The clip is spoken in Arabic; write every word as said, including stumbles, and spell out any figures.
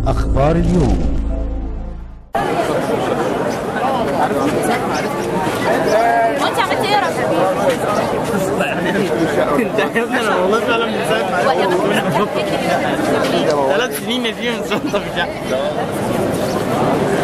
أخبار اليوم. وانت عملت ايه يا رب؟ انت يا ابني انا والله فعلا من ساعه ما ثلاث سنين فيهم صوت في الشقه.